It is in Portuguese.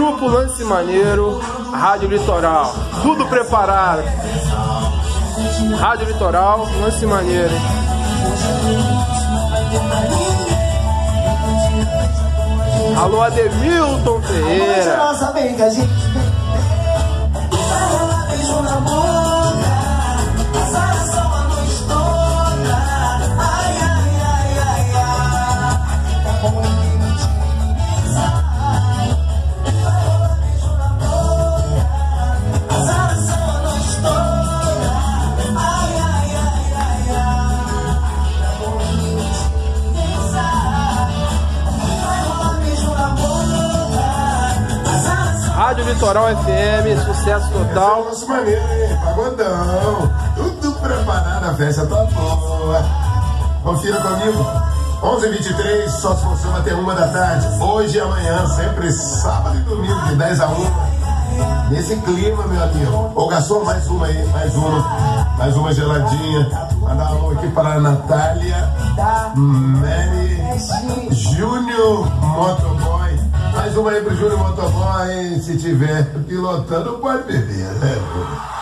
Grupo Lance Maneiro, Rádio Litoral. Tudo preparado. Rádio Litoral, Lance Maneiro. Alô, Ademilton Ferreira. Rádio Litoral FM, sucesso total. Nossa maneira, hein? Pagodão. Tudo preparado, a festa tá boa. Confira comigo. 11h23, só se funciona até 1 da tarde. Hoje e amanhã, sempre sábado e domingo, de 10 a 1. Nesse clima, meu amigo. Ô, garçom, mais uma aí, mais uma geladinha. Mandar um alô aqui para a Natália, Mary, Júnior Motoboy. Mais uma aí pro Júnior Motoboy. Se tiver pilotando, pode beber, né?